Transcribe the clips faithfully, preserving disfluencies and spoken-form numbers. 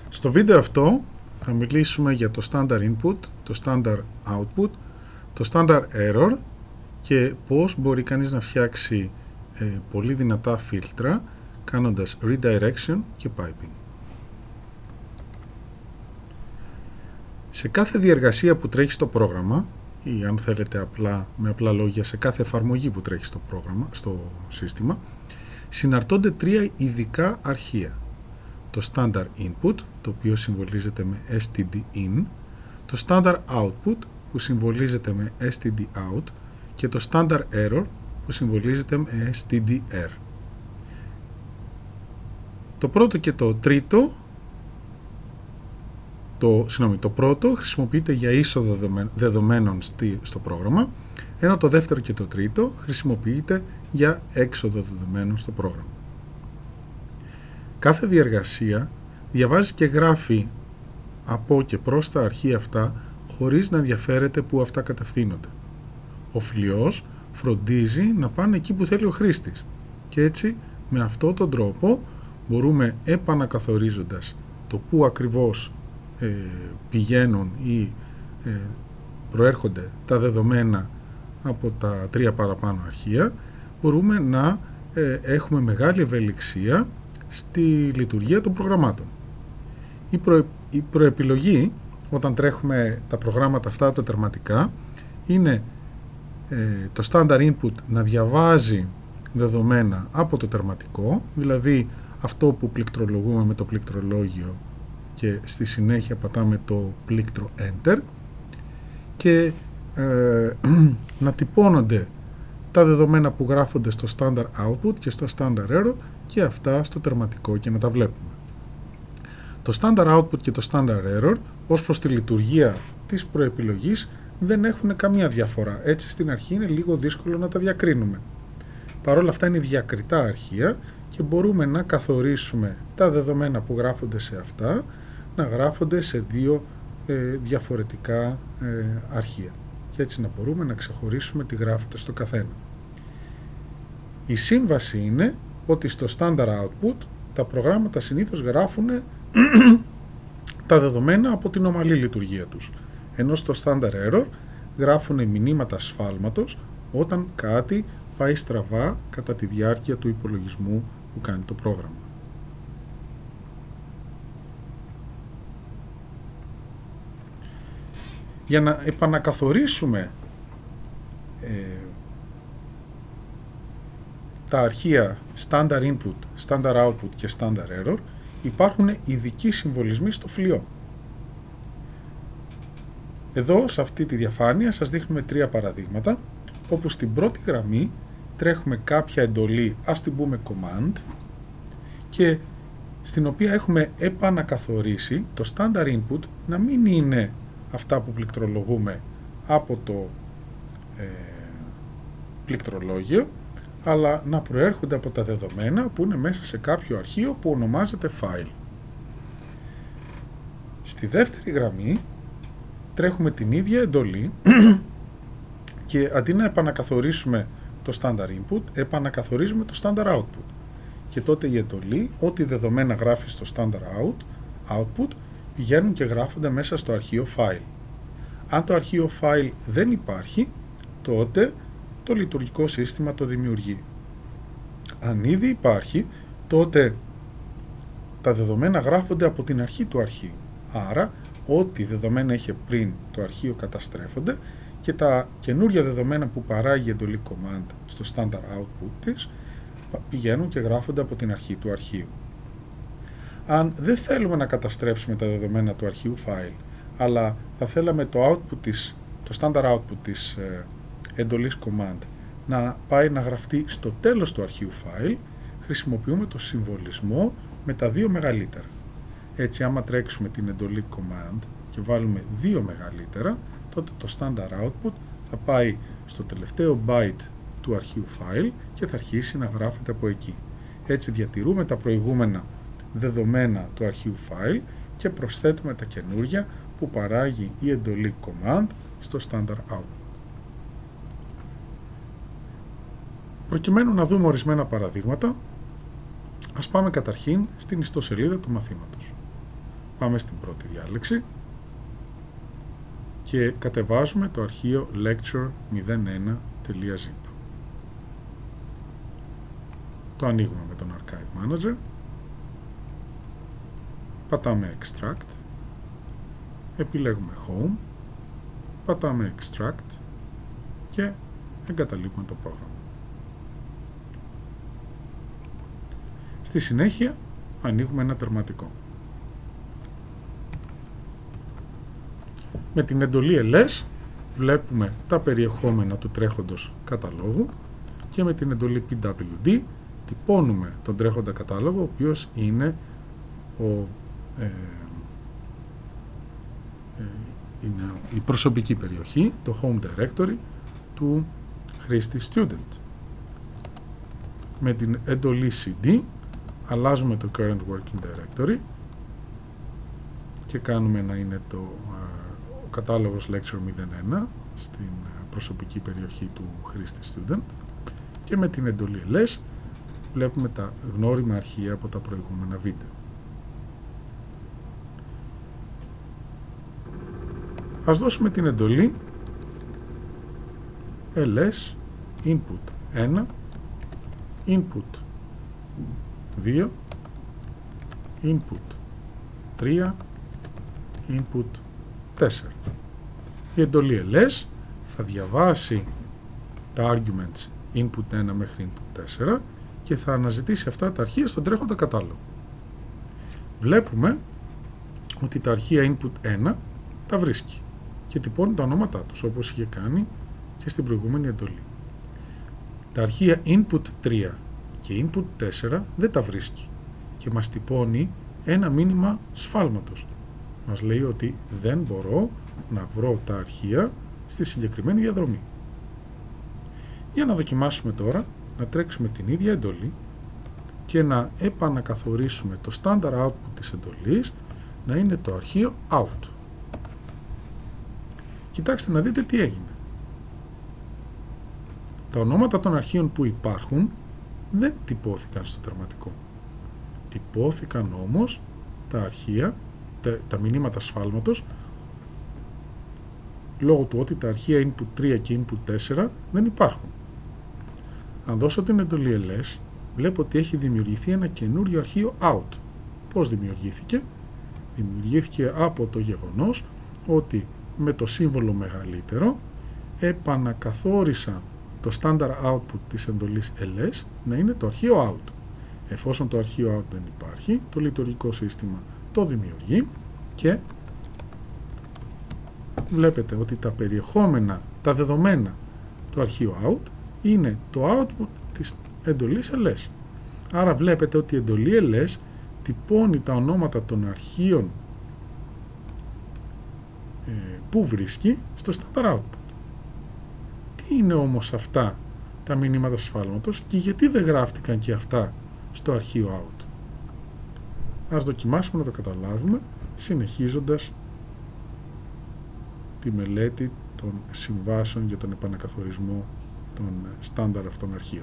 Στο βίντεο αυτό θα μιλήσουμε για το standard input, το standard output, το standard error και πώς μπορεί κανείς να φτιάξει ε, πολύ δυνατά φίλτρα κάνοντας redirection και piping. Σε κάθε διεργασία που τρέχει στο πρόγραμμα, ή αν θέλετε απλά, με απλά λόγια, σε κάθε εφαρμογή που τρέχει στο πρόγραμμα, στο σύστημα, συναρτώνται τρία ειδικά αρχεία. Το standard input, το οποίο συμβολίζεται με stdin, το standard output, που συμβολίζεται με stdout, και το standard error, που συμβολίζεται με stdr. Το πρώτο και το τρίτο, το, συγγνώμη, το πρώτο χρησιμοποιείται για είσοδο δεδομένων στο πρόγραμμα, ενώ το δεύτερο και το τρίτο χρησιμοποιείται για έξοδο δεδομένων στο πρόγραμμα. Κάθε διεργασία διαβάζει και γράφει από και προς τα αρχεία αυτά χωρίς να ενδιαφέρεται που αυτά κατευθύνονται. Ο φλοιός φροντίζει να πάνε εκεί που θέλει ο χρήστης και έτσι με αυτόν τον τρόπο μπορούμε, επανακαθορίζοντας το που ακριβώς ε, πηγαίνουν ή ε, προέρχονται τα δεδομένα από τα τρία παραπάνω αρχεία, μπορούμε να ε, έχουμε μεγάλη ευελιξία στη λειτουργία των προγραμμάτων. Η, προ, η προεπιλογή όταν τρέχουμε τα προγράμματα αυτά τα τερματικά είναι ε, το standard input να διαβάζει δεδομένα από το τερματικό, δηλαδή αυτό που πληκτρολογούμε με το πληκτρολόγιο και στη συνέχεια πατάμε το πλήκτρο Enter, και ε, να τυπώνονται τα δεδομένα που γράφονται στο standard output και στο standard error και αυτά στο τερματικό και να τα βλέπουμε. Το standard output και το standard error ως προς τη λειτουργία της προεπιλογής δεν έχουν καμία διαφορά. Έτσι στην αρχή είναι λίγο δύσκολο να τα διακρίνουμε. Παρ' όλα αυτά είναι διακριτά αρχεία και μπορούμε να καθορίσουμε τα δεδομένα που γράφονται σε αυτά να γράφονται σε δύο ε, διαφορετικά ε, αρχεία και έτσι να μπορούμε να ξεχωρίσουμε τι γράφεται στο καθένα. Η σύμβαση είναι ότι στο standard output τα προγράμματα συνήθως γράφουν τα δεδομένα από την ομαλή λειτουργία τους, ενώ στο standard error γράφουν μηνύματα σφάλματος όταν κάτι πάει στραβά κατά τη διάρκεια του υπολογισμού που κάνει το πρόγραμμα. Για να επανακαθορίσουμε ε, τα αρχεία standard input, standard output και standard error, υπάρχουν ειδικοί συμβολισμοί στο φλοιό. Εδώ σε αυτή τη διαφάνεια σας δείχνουμε τρία παραδείγματα, όπου στην πρώτη γραμμή τρέχουμε κάποια εντολή, ας την πούμε command, και στην οποία έχουμε επανακαθορίσει το standard input να μην είναι αυτά που πληκτρολογούμε από το ε, πληκτρολόγιο, αλλά να προέρχονται από τα δεδομένα που είναι μέσα σε κάποιο αρχείο που ονομάζεται file. Στη δεύτερη γραμμή τρέχουμε την ίδια εντολή και αντί να επανακαθορίσουμε το standard input, επανακαθορίζουμε το standard output. Και τότε η εντολή, ό,τι δεδομένα γράφει στο standard out, output, πηγαίνουν και γράφονται μέσα στο αρχείο file. Αν το αρχείο file δεν υπάρχει, τότε το λειτουργικό σύστημα το δημιουργεί. Αν ήδη υπάρχει, τότε τα δεδομένα γράφονται από την αρχή του αρχείου. Άρα, ό,τι δεδομένα είχε πριν το αρχείο καταστρέφονται και τα καινούργια δεδομένα που παράγει η εντολή command στο standard output της πηγαίνουν και γράφονται από την αρχή του αρχείου. Αν δεν θέλουμε να καταστρέψουμε τα δεδομένα του αρχείου file, αλλά θα θέλαμε το, output της, το standard output της ε, εντολής command να πάει να γραφτεί στο τέλος του αρχείου file, χρησιμοποιούμε το συμβολισμό με τα δύο μεγαλύτερα. Έτσι, άμα τρέξουμε την εντολή command και βάλουμε δύο μεγαλύτερα, τότε το standard output θα πάει στο τελευταίο byte του αρχείου file και θα αρχίσει να γράφεται από εκεί. Έτσι διατηρούμε τα προηγούμενα δεδομένα του αρχείου file και προσθέτουμε τα καινούργια που παράγει η εντολή command στο standard output. Προκειμένου να δούμε ορισμένα παραδείγματα, ας πάμε καταρχήν στην ιστοσελίδα του μαθήματος. Πάμε στην πρώτη διάλεξη και κατεβάζουμε το αρχείο lecture μηδέν ένα τελεία zip. Το ανοίγουμε με τον Archive Manager, πατάμε Extract, επιλέγουμε Home, πατάμε Extract και εγκαταλείπουμε το πρόγραμμα. Στη συνέχεια ανοίγουμε ένα τερματικό. Με την εντολή ls βλέπουμε τα περιεχόμενα του τρέχοντος καταλόγου και με την εντολή pwd τυπώνουμε τον τρέχοντα κατάλογο, ο οποίος είναι, ο, ε, ε, είναι η προσωπική περιοχή, το home directory του χρήστη student. Με την εντολή cd αλλάζουμε το current working directory και κάνουμε να είναι το ο κατάλογος lecture μηδέν ένα στην προσωπική περιοχή του χρήστη student και με την εντολή ls βλέπουμε τα γνώριμα αρχεία από τα προηγούμενα βίντεο. Ας δώσουμε την εντολή ls input ένα, input δύο, input τρία, input τέσσερα. Η εντολή ls θα διαβάσει τα arguments input ένα μέχρι input τέσσερα και θα αναζητήσει αυτά τα αρχεία στον τρέχοντα κατάλογο. Βλέπουμε ότι τα αρχεία input ένα τα βρίσκει και τυπώνει τα ονόματά τους, όπως είχε κάνει και στην προηγούμενη εντολή. Τα αρχεία input τρία και input τέσσερα δεν τα βρίσκει και μας τυπώνει ένα μήνυμα σφάλματος. Μας λέει ότι δεν μπορώ να βρω τα αρχεία στη συγκεκριμένη διαδρομή. Για να δοκιμάσουμε τώρα να τρέξουμε την ίδια εντολή και να επανακαθορίσουμε το standard output της εντολής να είναι το αρχείο out. Κοιτάξτε να δείτε τι έγινε. Τα ονόματα των αρχείων που υπάρχουν δεν τυπώθηκαν στο τερματικό. Τυπώθηκαν όμως τα αρχεία, τα, τα μηνύματα σφάλματος, λόγω του ότι τα αρχεία input τρία και input τέσσερα δεν υπάρχουν. Αν δώσω την εντολή ls, βλέπω ότι έχει δημιουργηθεί ένα καινούριο αρχείο out. Πώς δημιουργήθηκε? Δημιουργήθηκε από το γεγονός ότι με το σύμβολο μεγαλύτερο επανακαθόρισα το standard output της εντολής ls να είναι το αρχείο out. Εφόσον το αρχείο out δεν υπάρχει, το λειτουργικό σύστημα το δημιουργεί και βλέπετε ότι τα περιεχόμενα, τα δεδομένα του αρχείου out είναι το output της εντολής ls. Άρα βλέπετε ότι η εντολή ls τυπώνει τα ονόματα των αρχείων ε, που βρίσκει στο standard output. Τι είναι όμως αυτά τα μηνύματα σφάλματος και γιατί δεν γράφτηκαν και αυτά στο αρχείο out? Ας δοκιμάσουμε να το καταλάβουμε συνεχίζοντας τη μελέτη των συμβάσεων για τον επανακαθορισμό των στάνταρ αυτών αρχείων.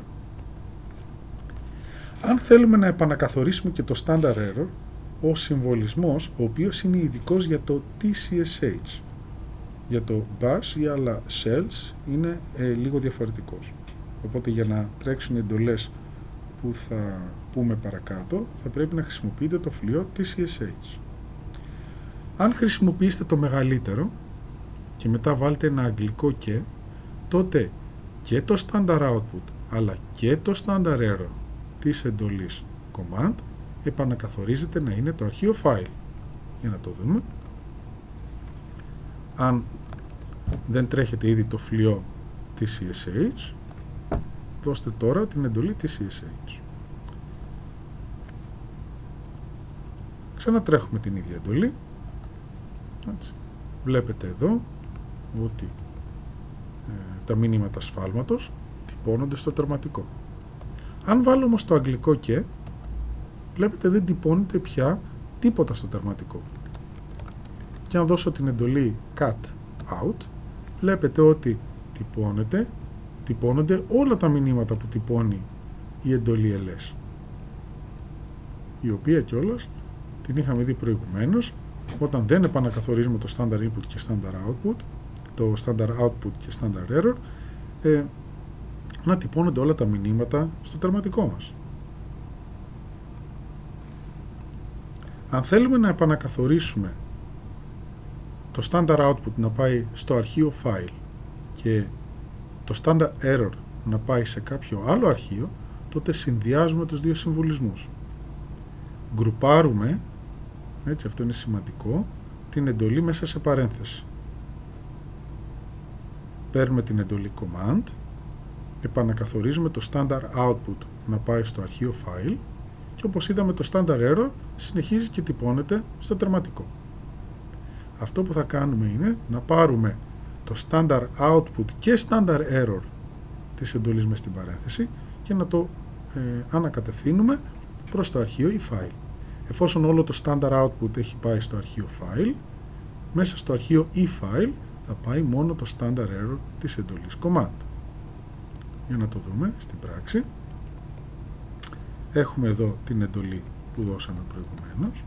Αν θέλουμε να επανακαθορίσουμε και το standard error, ο συμβολισμός, ο οποίος είναι ειδικός για το τι σι ες έιτς, για το bash ή άλλα shells, είναι ε, λίγο διαφορετικός. Οπότε για να τρέξουν εντολές που θα πούμε παρακάτω, θα πρέπει να χρησιμοποιείτε το φλοιό τι σι ες έιτς. Αν χρησιμοποιήσετε το μεγαλύτερο και μετά βάλετε ένα αγγλικό και, τότε και το standard output αλλά και το standard error της εντολής command επανακαθορίζεται να είναι το αρχείο file. Για να το δούμε. Αν δεν τρέχετε ήδη το φλοιό τι σι ες έιτς, δώστε τώρα την εντολή τι σι ες έιτς. Ξανατρέχουμε την ίδια εντολή. Έτσι. Βλέπετε εδώ ότι ε, τα μηνύματα σφάλματος τυπώνονται στο τερματικό. Αν βάλω όμως το αγγλικό και, βλέπετε δεν τυπώνεται πια τίποτα στο τερματικό. Και αν δώσω την εντολή cut out, βλέπετε ότι τυπώνεται, τυπώνονται όλα τα μηνύματα που τυπώνει η εντολή ls, η οποία κιόλας την είχαμε δει προηγουμένως όταν δεν επανακαθορίζουμε το standard input και standard output, το standard output και standard error, ε, να τυπώνονται όλα τα μηνύματα στο τερματικό μας. Αν θέλουμε να επανακαθορίσουμε το standard output να πάει στο αρχείο file και το standard error να πάει σε κάποιο άλλο αρχείο, τότε συνδυάζουμε τους δύο συμβολισμούς. Γκρουπάρουμε, έτσι, αυτό είναι σημαντικό, την εντολή μέσα σε παρένθεση. Παίρνουμε την εντολή command, επανακαθορίζουμε το standard output να πάει στο αρχείο file και όπως είδαμε το standard error συνεχίζει και τυπώνεται στο τερματικό. Αυτό που θα κάνουμε είναι να πάρουμε το standard output και standard error της εντολής μες στην παρένθεση και να το ε, ανακατευθύνουμε προς το αρχείο e-file. Εφόσον όλο το standard output έχει πάει στο αρχείο file, μέσα στο αρχείο e-file θα πάει μόνο το standard error της εντολής command. Για να το δούμε στην πράξη. Έχουμε εδώ την εντολή που δώσαμε προηγουμένως.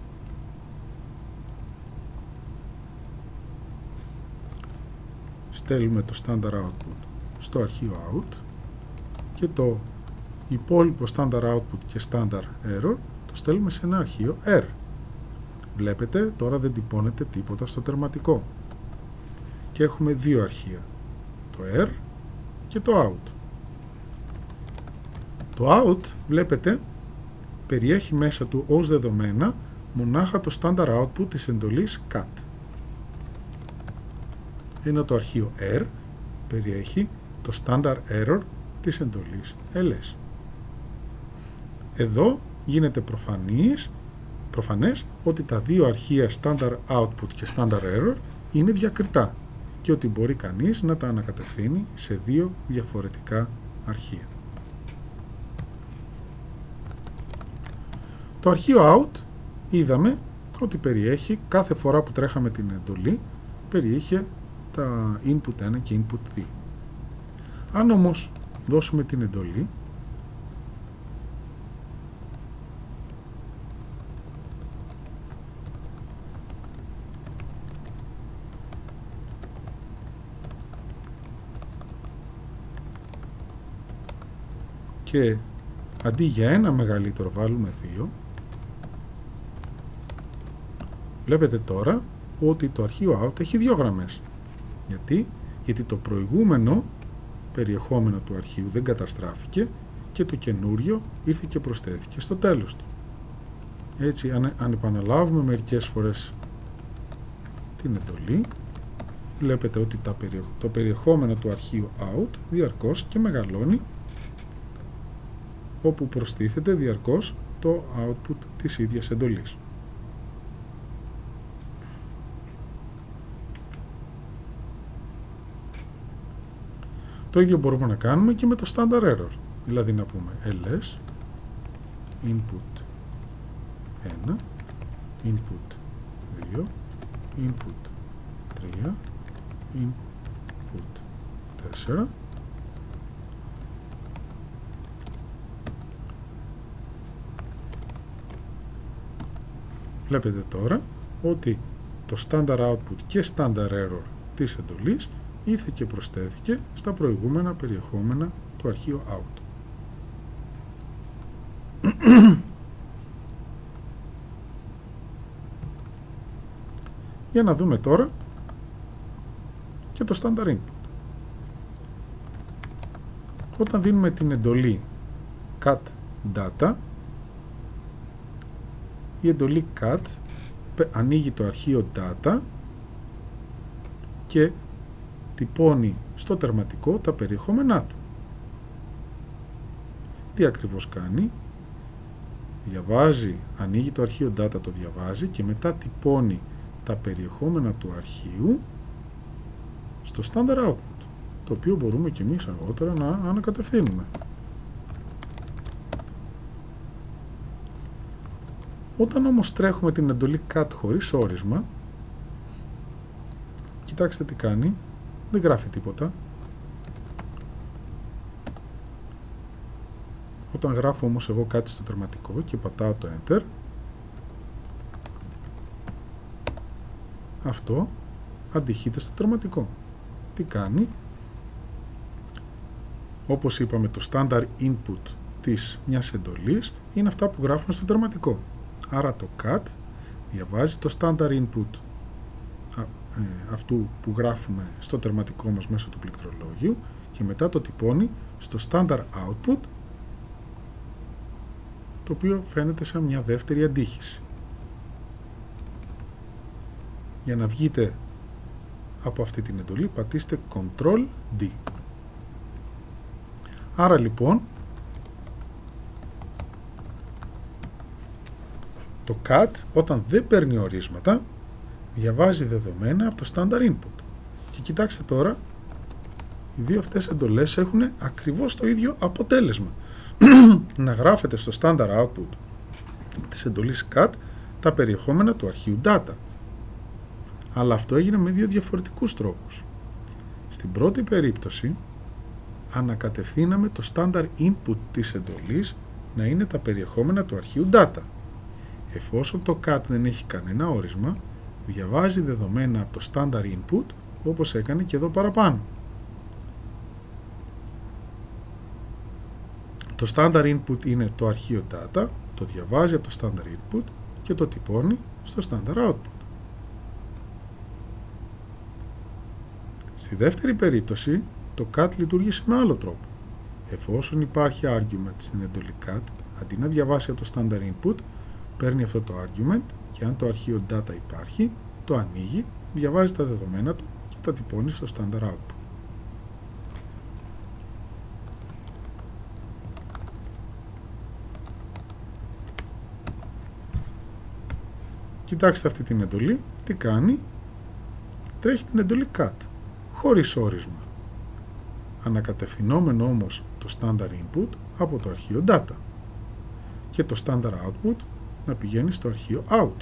Στέλνουμε το standard output στο αρχείο out και το υπόλοιπο standard output και standard error το στέλνουμε σε ένα αρχείο R. Βλέπετε, τώρα δεν τυπώνεται τίποτα στο τερματικό. Και έχουμε δύο αρχεία, το R και το out. Το out, βλέπετε, περιέχει μέσα του ως δεδομένα μονάχα το standard output της εντολής cat. Ενώ το αρχείο R περιέχει το standard error της εντολής ls. Εδώ γίνεται προφανής, προφανές ότι τα δύο αρχεία standard output και standard error είναι διακριτά και ότι μπορεί κανείς να τα ανακατευθύνει σε δύο διαφορετικά αρχεία. Το αρχείο out είδαμε ότι περιέχει, κάθε φορά που τρέχαμε την εντολή, περιείχε τα input ένα και input δύο. Αν όμως δώσουμε την εντολή και αντί για ένα μεγαλύτερο βάλουμε δύο, βλέπετε τώρα ότι το αρχείο out έχει δύο γραμμές. Γιατί? Γιατί το προηγούμενο περιεχόμενο του αρχείου δεν καταστράφηκε και το καινούριο ήρθε και προσθέθηκε στο τέλος του. Έτσι, αν, αν επαναλάβουμε μερικές φορές την εντολή, βλέπετε ότι τα περιεχ... το περιεχόμενο του αρχείου out διαρκώς και μεγαλώνει, όπου προστίθεται διαρκώς το output της ίδιας εντολής. Το ίδιο μπορούμε να κάνουμε και με το standard error. Δηλαδή να πούμε ls input ένα, input δύο, input τρία, input τέσσερα. Βλέπετε τώρα ότι το standard output και standard error της εντολής ήρθε και προσθέθηκε στα προηγούμενα περιεχόμενα του αρχείου out. Για να δούμε τώρα και το standard input. Όταν δίνουμε την εντολή cat data, η εντολή cat ανοίγει το αρχείο data και τυπώνει στο τερματικό τα περιεχόμενά του. Τι ακριβώς κάνει? Διαβάζει, ανοίγει το αρχείο data, το διαβάζει και μετά τυπώνει τα περιεχόμενα του αρχείου στο standard output, το οποίο μπορούμε και εμείς αργότερα να ανακατευθύνουμε. Όταν όμως τρέχουμε την εντολή cat χωρίς όρισμα, κοιτάξτε τι κάνει, δεν γράφει τίποτα. Όταν γράφω όμως εγώ κάτι στο τερματικό και πατάω το enter, αυτό αντυχείται στο τερματικό. Τι κάνει? Όπως είπαμε, το standard input της μιας εντολής είναι αυτά που γράφουμε στο τερματικό. Άρα το cat διαβάζει το standard input αυτού που γράφουμε στο τερματικό μας μέσω του πληκτρολόγιου και μετά το τυπώνει στο standard output, το οποίο φαίνεται σαν μια δεύτερη αντίχηση. Για να βγείτε από αυτή την εντολή πατήστε control D. Άρα λοιπόν το cat όταν δεν παίρνει ορίσματα διαβάζει δεδομένα από το standard input. Και κοιτάξτε τώρα, οι δύο αυτές εντολές έχουν ακριβώς το ίδιο αποτέλεσμα. Να γράφετε στο standard output της εντολής cat τα περιεχόμενα του αρχείου data. Αλλά αυτό έγινε με δύο διαφορετικούς τρόπους. Στην πρώτη περίπτωση ανακατευθύναμε το standard input της εντολής να είναι τα περιεχόμενα του αρχείου data. Εφόσον το cat δεν έχει κανένα όρισμα, διαβάζει δεδομένα από το standard input όπως έκανε και εδώ παραπάνω. Το standard input είναι το αρχείο data, το διαβάζει από το standard input και το τυπώνει στο standard output. Στη δεύτερη περίπτωση, το cat λειτουργήσε με άλλο τρόπο. Εφόσον υπάρχει argument στην εντολή cat, αντί να διαβάσει από το standard input, παίρνει αυτό το argument και αν το αρχείο data υπάρχει, το ανοίγει, διαβάζει τα δεδομένα του και τα τυπώνει στο standard output. Κοιτάξτε αυτή την εντολή, τι κάνει? Τρέχει την εντολή cat, χωρίς όρισμα. Ανακατευθυνόμενο όμως το standard input από το αρχείο data και το standard output να πηγαίνει στο αρχείο out.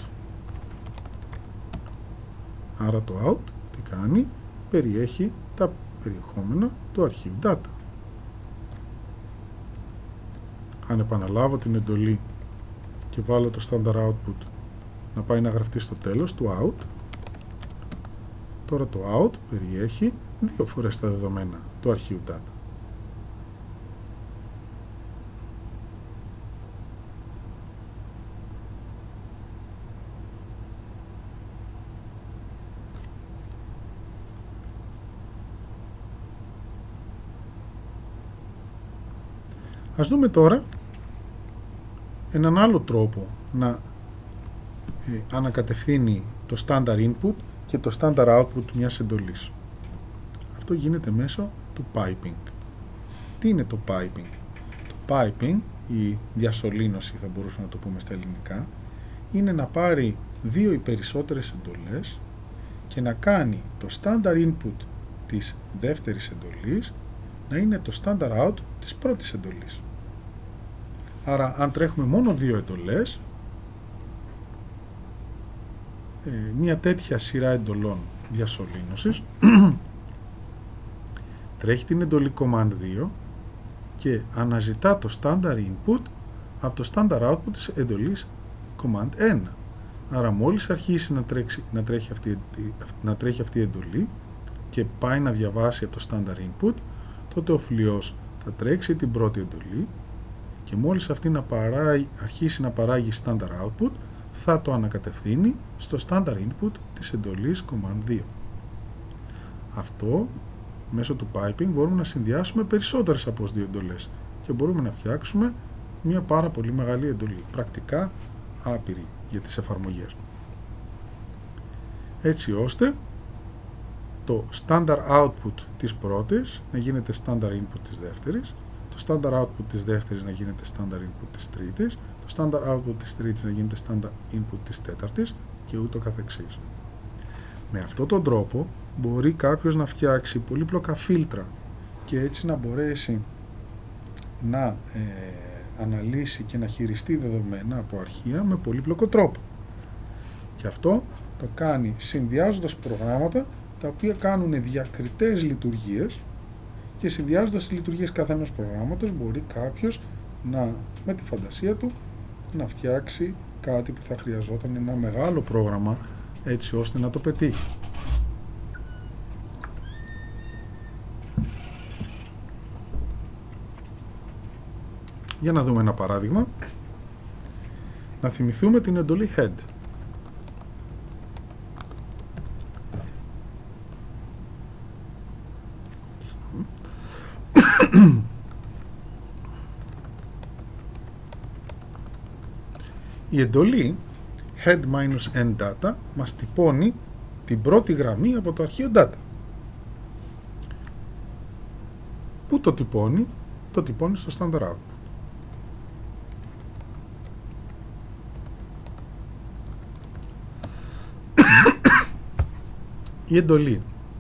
Άρα το out τι κάνει? Περιέχει τα περιεχόμενα του αρχείου data. Αν επαναλάβω την εντολή και βάλω το standard output να πάει να γραφτεί στο τέλος του out, τώρα το out περιέχει δύο φορές τα δεδομένα του αρχείου data. Ας δούμε τώρα έναν άλλο τρόπο να ε, ανακατευθύνει το standard input και το standard output μιας εντολής. Αυτό γίνεται μέσω του piping. Τι είναι το piping? Το piping, η διασωλήνωση θα μπορούσαμε να το πούμε στα ελληνικά, είναι να πάρει δύο ή περισσότερες εντολές και να κάνει το standard input της δεύτερης εντολής να είναι το standard out της πρώτης εντολής. Άρα αν τρέχουμε μόνο δύο εντολές, μια τέτοια σειρά εντολών διασωλήνωσης τρέχει την εντολή command δύο και αναζητά το standard input από το standard output της εντολής command ένα. Άρα μόλις αρχίσει να, τρέξει, να, τρέχει αυτή, να τρέχει αυτή η εντολή και πάει να διαβάσει από το standard input, τότε ο φλοιός θα τρέξει την πρώτη εντολή και μόλις αυτή να παράγει, αρχίσει να παράγει standard output, θα το ανακατευθύνει στο standard input της εντολής command δύο. Αυτό μέσω του piping μπορούμε να συνδυάσουμε περισσότερες από δύο εντολές και μπορούμε να φτιάξουμε μια πάρα πολύ μεγάλη εντολή, πρακτικά άπειρη για τις εφαρμογές. Έτσι ώστε το standard output της πρώτης να γίνεται standard input της δεύτερης, το standard output της δεύτερης να γίνεται standard input της τρίτης, το standard output της τρίτης να γίνεται standard input της τέταρτης και ούτω καθεξής. Με αυτόν τον τρόπο μπορεί κάποιος να φτιάξει πολύπλοκα φίλτρα και έτσι να μπορέσει να ε, αναλύσει και να χειριστεί δεδομένα από αρχεία με πολύπλοκο τρόπο. Και αυτό το κάνει συνδυάζοντας προγράμματα τα οποία κάνουν διακριτές λειτουργίες και συνδυάζοντας τις λειτουργίες καθένας προγράμματος μπορεί κάποιος να, με τη φαντασία του να φτιάξει κάτι που θα χρειαζόταν ένα μεγάλο πρόγραμμα έτσι ώστε να το πετύχει. Για να δούμε ένα παράδειγμα. Να θυμηθούμε την εντολή head. Η εντολή head-n-data μας τυπώνει την πρώτη γραμμή από το αρχείο data. Πού το τυπώνει? Το τυπώνει στο standard output. Η εντολή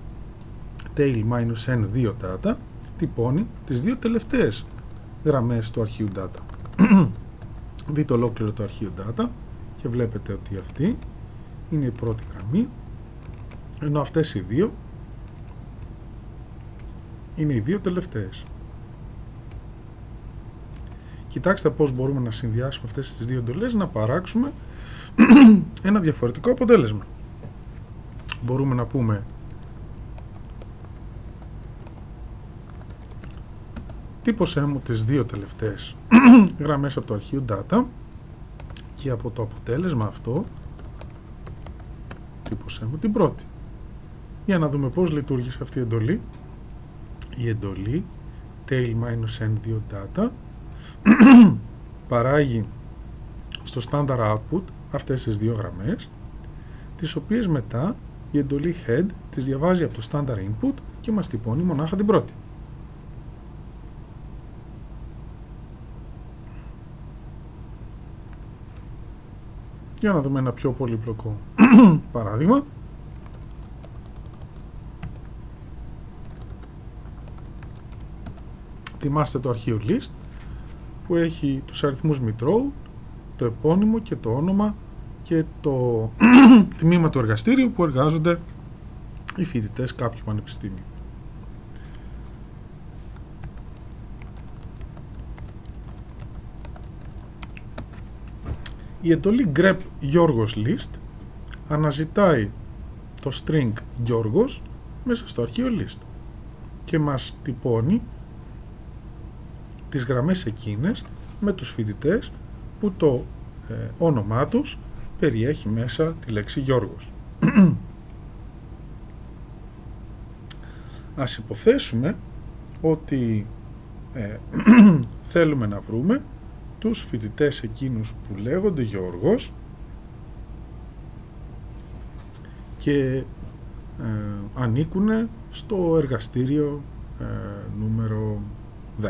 tail-n δύο data τυπώνει τις δύο τελευταίες γραμμές του αρχείου data. Δείτε ολόκληρο το αρχείο data και βλέπετε ότι αυτή είναι η πρώτη γραμμή, ενώ αυτές οι δύο είναι οι δύο τελευταίες. Κοιτάξτε πώς μπορούμε να συνδυάσουμε αυτές τις δύο εντολές να παράξουμε ένα διαφορετικό αποτέλεσμα. Μπορούμε να πούμε τύπωσέ μου τις δύο τελευταίες γραμμές από το αρχείο data και από το αποτέλεσμα αυτό τύπωσέ μου την πρώτη. Για να δούμε πώς λειτουργήσε αυτή η εντολή. Η εντολή tail-n δύο data παράγει στο standard output αυτές τις δύο γραμμές, τις οποίες μετά η εντολή head τις διαβάζει από το standard input και μας τυπώνει μονάχα την πρώτη. Για να δούμε ένα πιο πολύπλοκο παράδειγμα. Θυμάστε το αρχείο list που έχει τους αριθμούς μητρώου, το επώνυμο και το όνομα και το τμήμα του εργαστήριου που εργάζονται οι φοιτητές κάποιου πανεπιστήμιου. Η εντολή grep Γιώργος list αναζητάει το string Γιώργος μέσα στο αρχείο list και μας τυπώνει τις γραμμές εκείνες με τους φοιτητές που το ε, όνομά τους περιέχει μέσα τη λέξη Γιώργος. Ας υποθέσουμε ότι ε, θέλουμε να βρούμε τους φοιτητές εκείνους που λέγονται Γιώργος και ε, ανήκουν στο εργαστήριο ε, νούμερο δέκα.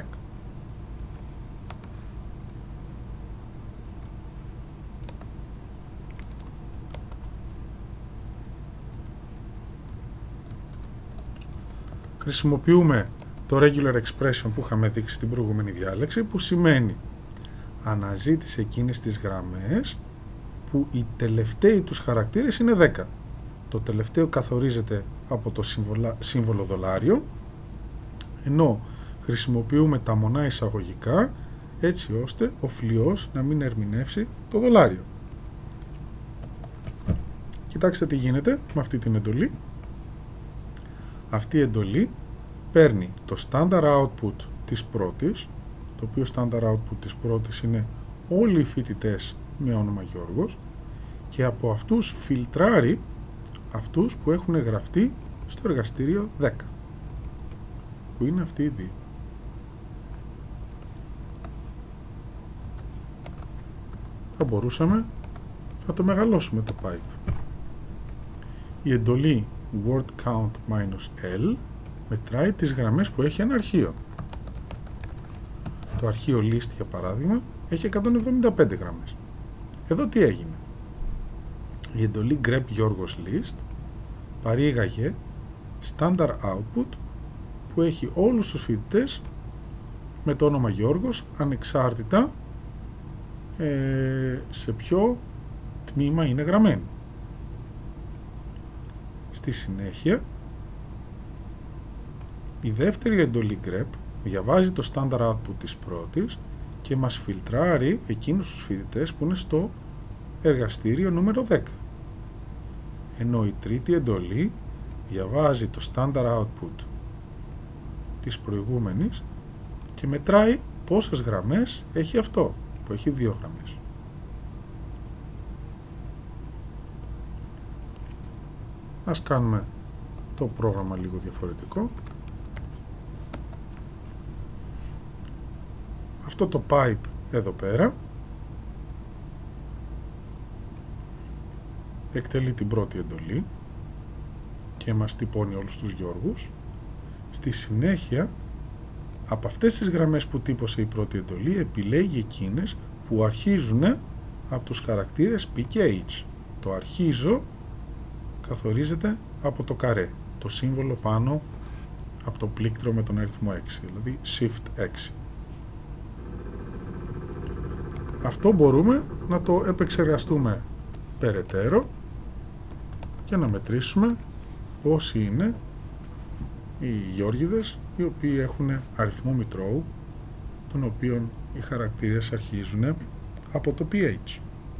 Χρησιμοποιούμε το regular expression που είχαμε δείξει στην προηγούμενη διάλεξη, που σημαίνει αναζήτησε εκείνες τις γραμμές που οι τελευταίοι τους χαρακτήρες είναι δέκα. Το τελευταίο καθορίζεται από το σύμβολο, σύμβολο δολάριο, ενώ χρησιμοποιούμε τα μονά εισαγωγικά έτσι ώστε ο φλοιός να μην ερμηνεύσει το δολάριο. Κοιτάξτε τι γίνεται με αυτή την εντολή. Αυτή η εντολή παίρνει το standard output της πρώτης, το οποίο standard output της πρώτης είναι όλοι οι φοιτητές με όνομα Γιώργος, και από αυτούς φιλτράρει αυτούς που έχουν γραφτεί στο εργαστήριο δέκα, που είναι αυτοί οι δύο. Θα μπορούσαμε να το μεγαλώσουμε το pipe. Η εντολή word count -l μετράει τις γραμμές που έχει ένα αρχείο. Το αρχείο list, για παράδειγμα, έχει εκατόν εβδομήντα πέντε γραμμές. Εδώ τι έγινε? Η εντολή grep Γιώργος list παρήγαγε standard output που έχει όλους τους φοιτητές με το όνομα Γιώργος, ανεξάρτητα ε, σε ποιο τμήμα είναι γραμμένοι. Στη συνέχεια, η δεύτερη εντολή grep διαβάζει το standard output της πρώτης και μας φιλτράρει εκείνους τους φοιτητές που είναι στο εργαστήριο νούμερο δέκα. ενώ η τρίτη εντολή διαβάζει το standard output της προηγούμενης και μετράει πόσες γραμμές έχει αυτό, που έχει δύο γραμμές. Ας κάνουμε το πρόγραμμα λίγο διαφορετικό. Αυτό το pipe εδώ πέρα εκτελεί την πρώτη εντολή και μας τυπώνει όλους τους Γιώργους. Στη συνέχεια, από αυτές τις γραμμές που τύπωσε η πρώτη εντολή, επιλέγει εκείνες που αρχίζουν από τους χαρακτήρες P και H. Το αρχίζω καθορίζεται από το καρέ, το σύμβολο πάνω από το πλήκτρο με τον αριθμό έξι, δηλαδή Shift έξι. Αυτό μπορούμε να το επεξεργαστούμε περαιτέρω και να μετρήσουμε πόσοι είναι οι Γιώργηδες οι οποίοι έχουν αριθμό μητρώου, των οποίων οι χαρακτήρες αρχίζουν από το πι έιτς.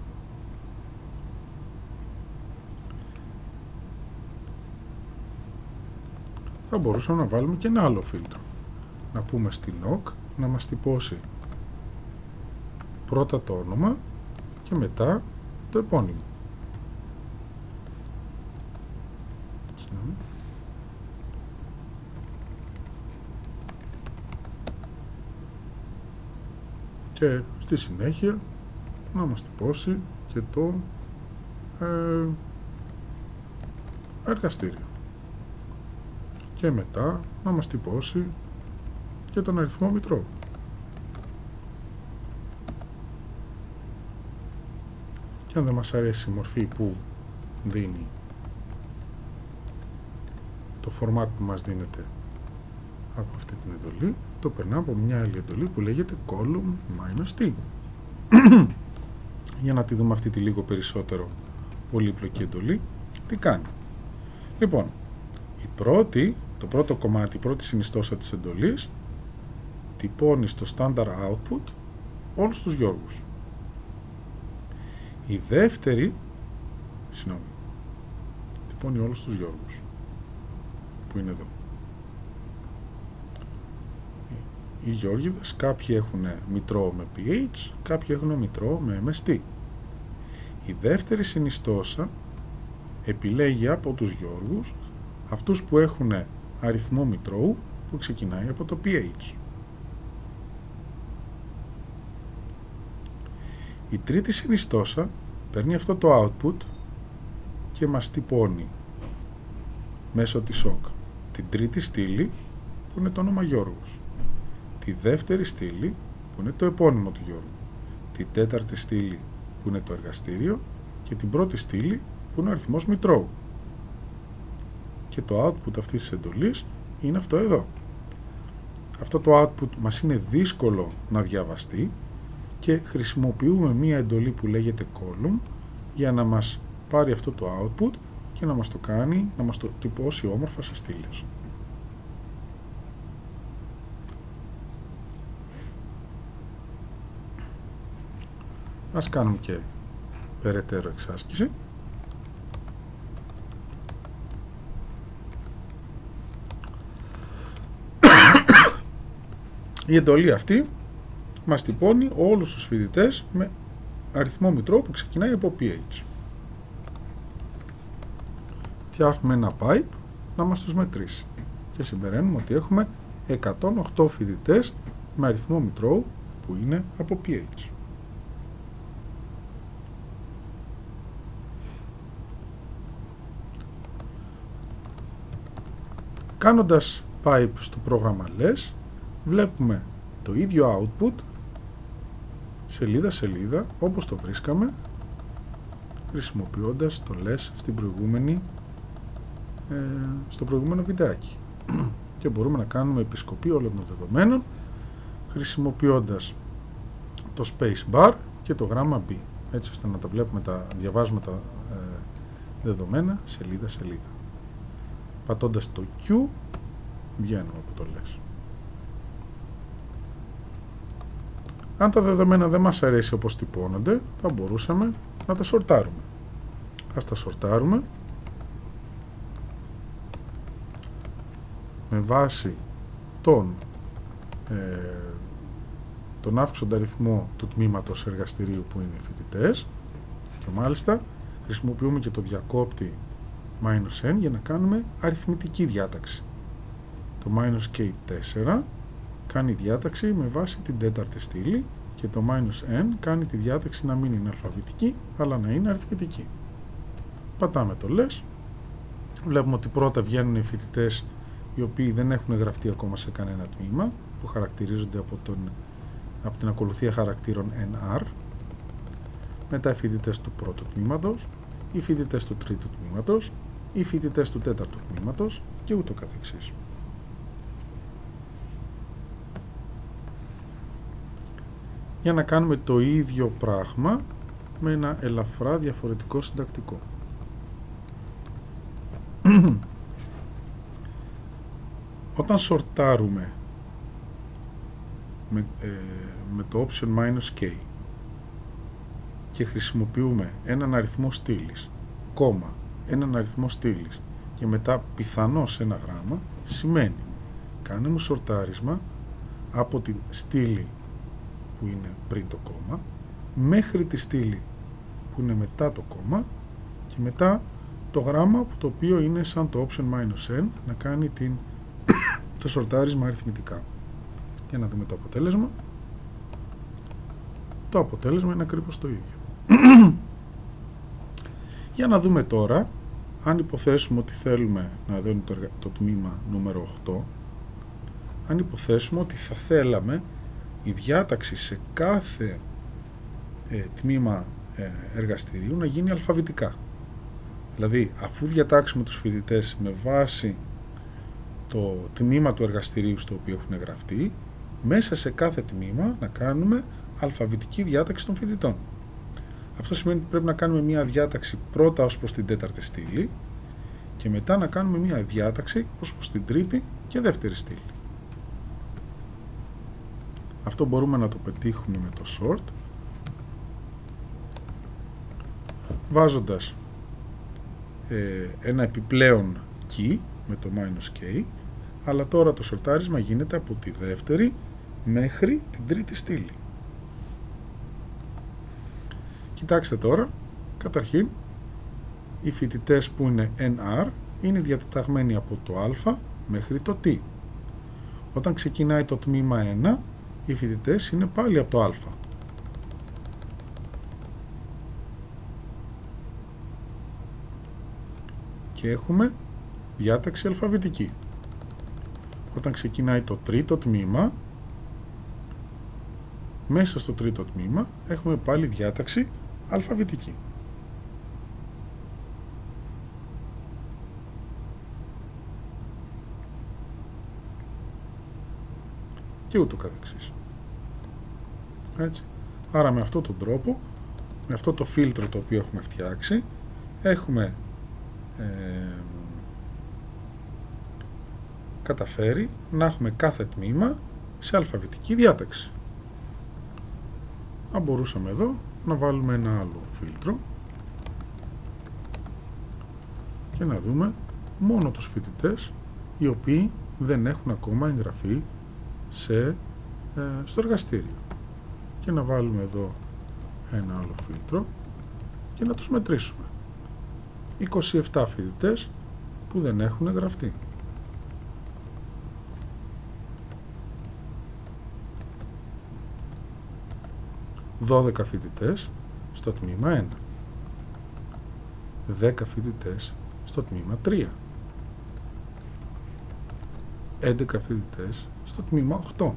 Θα μπορούσαμε να βάλουμε και ένα άλλο φίλτρο. Να πούμε στην ok να μας τυπώσει πρώτα το όνομα και μετά το επώνυμο. Και στη συνέχεια να μας τυπώσει και το ε, εργαστήριο. Και μετά να μας τυπώσει και τον αριθμό μητρώου. Και αν δεν μας αρέσει η μορφή που δίνει το format που μας δίνεται από αυτή την εντολή, το περνάμε από μια άλλη εντολή που λέγεται column-t. Για να τη δούμε αυτή τη λίγο περισσότερο πολύπλοκη εντολή, τι κάνει. Λοιπόν, η πρώτη, το πρώτο κομμάτι, η πρώτη συνιστόσα της εντολής τυπώνει στο standard output όλους τους Γιώργους. Η δεύτερη, συγγνώμη, τυπώνει όλους τους Γιώργους που είναι εδώ. Οι Γιώργηδες, κάποιοι έχουν μητρό με πι έιτς, κάποιοι έχουν μητρό με εμ ες τι. Η δεύτερη συνιστόσα επιλέγει από τους Γιώργους αυτούς που έχουν αριθμό μητρώου που ξεκινάει από το πι έιτς. Η τρίτη συνιστόσα παίρνει αυτό το output και μας τυπώνει μέσω της ok την τρίτη στήλη που είναι το όνομα Γιώργος, τη δεύτερη στήλη που είναι το επώνυμο του Γιώργου, τη τέταρτη στήλη που είναι το εργαστήριο και την πρώτη στήλη που είναι ο αριθμός μητρώου. Και το output αυτής της εντολής είναι αυτό εδώ. Αυτό το output μας είναι δύσκολο να διαβαστεί και χρησιμοποιούμε μία εντολή που λέγεται column για να μας πάρει αυτό το output και να μας το κάνει, να μας το τυπώσει όμορφα σε στήλες. Ας κάνουμε και περαιτέρω εξάσκηση. Η εντολή αυτή μας τυπώνει όλους τους φοιτητές με αριθμό μητρώου που ξεκινάει από πι έιτς. Φτιάχνουμε ένα pipe να μας τους μετρήσει και συμπεραίνουμε ότι έχουμε εκατόν οκτώ φοιτητές με αριθμό μητρώου που είναι από πι έιτς. Κάνοντας pipe στο πρόγραμμα less, βλέπουμε το ίδιο output σελίδα σελίδα όπως το βρίσκαμε χρησιμοποιώντας το less στην προηγούμενη, ε, στο προηγούμενο βιντεάκι. Και μπορούμε να κάνουμε επισκοπή όλων των δεδομένων χρησιμοποιώντας το space bar και το γράμμα B, έτσι ώστε να τα βλέπουμε, τα διαβάζουμε τα ε, δεδομένα σελίδα σελίδα. Πατώντας το Q βγαίνουμε από το less. Αν τα δεδομένα δεν μας αρέσει όπως τυπώνονται, θα μπορούσαμε να τα σορτάρουμε. Ας τα σορτάρουμε με βάση τον, ε, τον αύξοντα αριθμό του τμήματος εργαστηρίου που είναι οι φοιτητές, και μάλιστα χρησιμοποιούμε και το διακόπτη μάινους εν για να κάνουμε αριθμητική διάταξη. Το μάινους κέι τέσσερα κάνει διάταξη με βάση την τέταρτη στήλη και το μάινους εν κάνει τη διάταξη να μην είναι αλφαβητική αλλά να είναι αριθμητική. Πατάμε το λες. Βλέπουμε ότι πρώτα βγαίνουν οι φοιτητές οι οποίοι δεν έχουν γραφτεί ακόμα σε κανένα τμήμα, που χαρακτηρίζονται από, τον, από την ακολουθία χαρακτήρων εν αρ. Μετά οι φοιτητές του πρώτου τμήματος, οι φοιτητές του τρίτου τμήματος, οι φοιτητές του τέταρτου τμήματος και ούτω καθεξής. Για να κάνουμε το ίδιο πράγμα με ένα ελαφρά διαφορετικό συντακτικό. Όταν σορτάρουμε με, ε, με το option minus k και χρησιμοποιούμε έναν αριθμό στήλης, κόμμα, έναν αριθμό στήλης και μετά πιθανώς ένα γράμμα, σημαίνει κάνουμε σορτάρισμα από την στήλη που είναι πριν το κόμμα μέχρι τη στήλη που είναι μετά το κόμμα και μετά το γράμμα που το οποίο είναι σαν το option minus n να κάνει την, το σορτάρισμα αριθμητικά. Για να δούμε το αποτέλεσμα. Το αποτέλεσμα είναι ακριβώς το ίδιο. Για να δούμε τώρα, αν υποθέσουμε ότι θέλουμε να δούμε το, το τμήμα νούμερο οκτώ, αν υποθέσουμε ότι θα θέλαμε η διάταξη σε κάθε ε, τμήμα ε, εργαστηρίου να γίνει αλφαβητικά. Δηλαδή, αφού διατάξουμε τους φοιτητές με βάση το τμήμα του εργαστηρίου στο οποίο έχουν γραφτεί, μέσα σε κάθε τμήμα να κάνουμε αλφαβητική διάταξη των φοιτητών. Αυτό σημαίνει ότι πρέπει να κάνουμε μία διάταξη πρώτα ως προς την τέταρτη στήλη και μετά να κάνουμε μία διάταξη ως προς την τρίτη και δεύτερη στήλη. Αυτό μπορούμε να το πετύχουμε με το sort, βάζοντας ε, ένα επιπλέον key με το minus k, αλλά τώρα το σορτάρισμα γίνεται από τη δεύτερη μέχρι την τρίτη στήλη. Κοιτάξτε τώρα, καταρχήν οι φοιτητές που είναι εν αρ είναι διατεταγμένοι από το α μέχρι το t. Όταν ξεκινάει το τμήμα ένα, οι φοιτητές είναι πάλι από το α. Και έχουμε διάταξη αλφαβητική. Όταν ξεκινάει το τρίτο τμήμα, μέσα στο τρίτο τμήμα έχουμε πάλι διάταξη αλφαβητική. Και ούτω καθεξής. Έτσι. Άρα με αυτόν τον τρόπο, με αυτό το φίλτρο το οποίο έχουμε φτιάξει, έχουμε ε, καταφέρει να έχουμε κάθε τμήμα σε αλφαβητική διάταξη. Αν μπορούσαμε εδώ να βάλουμε ένα άλλο φίλτρο και να δούμε μόνο τους φοιτητές οι οποίοι δεν έχουν ακόμα εγγραφεί σε, ε, στο εργαστήριο. Και να βάλουμε εδώ ένα άλλο φίλτρο και να τους μετρήσουμε. είκοσι επτά φοιτητές που δεν έχουν εγγραφεί. δώδεκα φοιτητές στο τμήμα ένα. δέκα φοιτητές στο τμήμα τρία. έντεκα φοιτητές στο τμήμα οκτώ.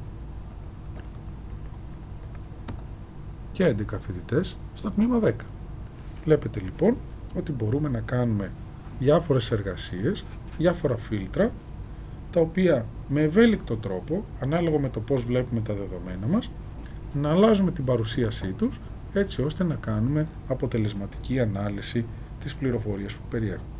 Και έντεκα φοιτητές στο τμήμα δέκα. Βλέπετε λοιπόν ότι μπορούμε να κάνουμε διάφορες εργασίες, διάφορα φίλτρα, τα οποία με ευέλικτο τρόπο, ανάλογα με το πώς βλέπουμε τα δεδομένα μας, να αλλάζουμε την παρουσίασή τους, έτσι ώστε να κάνουμε αποτελεσματική ανάλυση της πληροφορίας που περιέχουν.